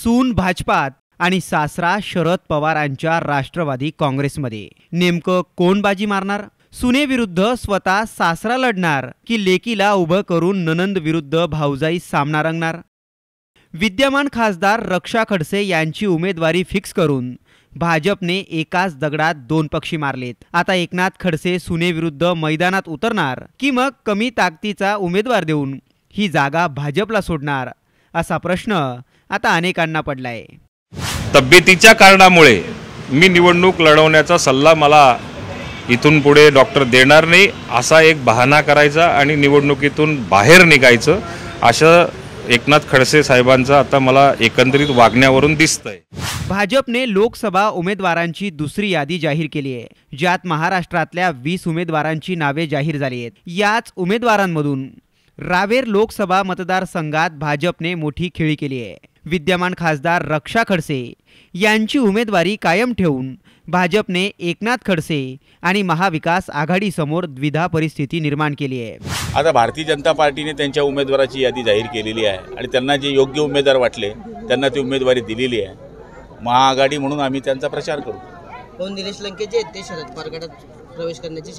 सून भाजपात आणि सासरा शरद पवारांच्या राष्ट्रवादी काँग्रेसमध्ये नेमकं कोण बाजी मारणार? सुनेविरुद्ध स्वतः सासरा लढणार की लेकीला उभं करून ननंद विरुद्ध भाऊजाई सामना रंगणार? विद्यमान खासदार रक्षा खडसे यांची उमेदवारी फिक्स करून भाजपने एकाच दगडात दोन पक्षी मारलेत। आता एकनाथ खडसे सुनेविरुद्ध मैदानात उतरणार की मग कमी ताकदीचा उमेदवार देऊन ही जागा भाजपला सोडणार, असा प्रश्न आता अनेकांना पडलाय। तब्येतीच्या कारणामुळे मी निवडणूक लढवण्याचा सल्ला मला इथून पुढे डॉक्टर देणार नाही, असा एक बहाणा करायचा आणि निवडणुकीतून बाहेर निघायचं, असं एकनाथ खडसे साहेबांचा आता मला एकंदरीत वागण्यावरून दिसतंय। भाजपने लोकसभा उमेदवारांची दुसरी यादी जाहीर केली आहे, ज्यात महाराष्ट्रातल्या 20 उमेदवारांची नावे जाहीर झाली आहेत। याच उमेदवारांमधून रावेर लोकसभा मतदारसंघात भाजपने मोठी खेळी केली आहे। विद्यमान खासदार रक्षा खडसे यांची उमेदवारी कायम ठेवून भाजपने एकनाथ खडसे आणि महाविकास आघाडीसमोर द्विधा परिस्थिती निर्माण केली आहे। आता भारतीय जनता पार्टीने त्यांच्या उमेदवाराची यादी जाहीर केलेली आहे आणि त्यांना जे योग्य उमेदवार वाटले त्यांना ती उमेदवारी दिलेली आहे। महाआघाडी म्हणून आम्ही त्यांचा प्रचार करू। कोण निलेश लंकेचे ते शरद पवार गटात प्रवेश करण्याची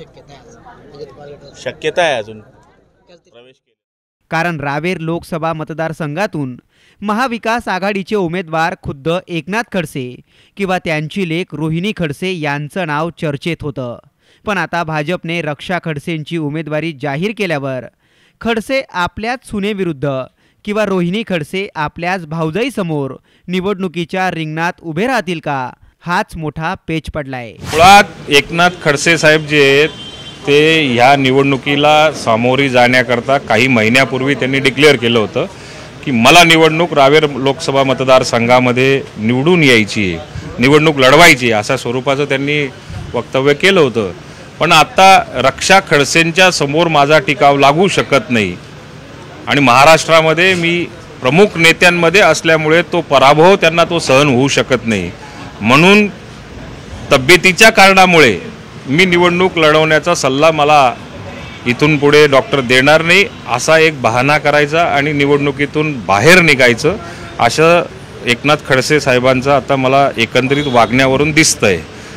शक्यता आहे अजून प्रवेश केला। कारण रावेर लोकसभा मतदारसंघातून महाविकास आघाडीचे उमेदवार खुद्द एकनाथ खडसे किंवा त्यांची लेक रोहिणी खडसे यांचं नाव चर्चेत होतं। पण आता भाजपने रक्षा खडसेंची उमेदवारी जाहीर केल्यावर खडसे आपल्याच सुनेविरुद्ध किंवा रोहिणी खडसे आपल्याच भाऊजाईसमोर निवडणुकीच्या रिंगणात उभे राहतील का, हाच मोठा पेच पडलाय। मुळात एकनाथ खडसे साहेब जे आहेत ते ह्या निवडणुकीला सामोरी जाण्याकरता काही महिन्यापूर्वी त्यांनी डिक्लेअर केलं होतं की मला निवडणूक रावेर लोकसभा मतदारसंघामध्ये निवडून यायची आहे, निवडणूक लढवायची, अशा स्वरूपाचं त्यांनी वक्तव्य केलं होतं। पण आता रक्षा खडसेंच्या समोर माझा टिकाव लागू शकत नाही आणि महाराष्ट्रामध्ये मी प्रमुख नेत्यांमध्ये असल्यामुळे तो पराभव त्यांना तो सहन होऊ शकत नाही, म्हणून तब्येतीच्या कारणामुळे मी निवडणूक लढवण्याचा सल्ला मला इथून पुढे डॉक्टर देणार नाही, असा एक बहाणा करायचा आणि निवडणुकीतून बाहेर निघायचं, असं एकनाथ खडसे साहेबांचा आता मला एकंदरीत वागण्यावरून दिसतंय।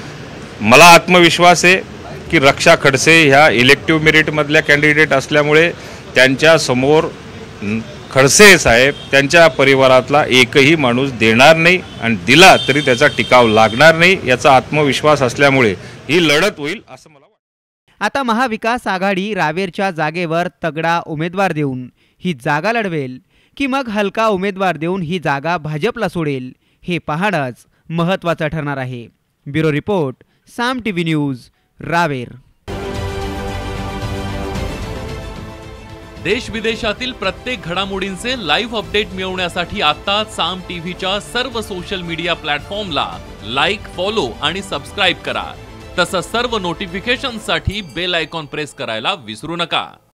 मला आत्मविश्वास आहे की रक्षा खडसे ह्या इलेक्टिव्ह मेरिटमधल्या कॅन्डिडेट असल्यामुळे त्यांच्या समोर खडसे साहेब त्यांच्या परिवारातला एकही माणूस देणार नाही आणि दिला तरी त्याचा टिकाव लागणार नाही, याचा आत्मविश्वास असल्यामुळे ही लढत होईल असं मला वाटतं। आता महाविकास आघाडी रावेरच्या जागेवर तगडा उमेदवार देऊन ही जागा लढवेल की मग हलका उमेदवार देऊन ही जागा भाजपला सोडेल, हे पाहणंच महत्त्वाचं ठरणार आहे। Bureau report, Saam TV news, Raver. देश विदेशातील प्रत्येक घडामोडींचे लाईव्ह अपडेट मिळवण्यासाठी आता साम टीव्हीच्या सर्व सोशल मीडिया प्लॅटफॉर्मला लाईक, फॉलो आणि सबस्क्राईब करा। तसंच सर्व नोटिफिकेशनसाठी बेल आयकॉन प्रेस करायला विसरू नका।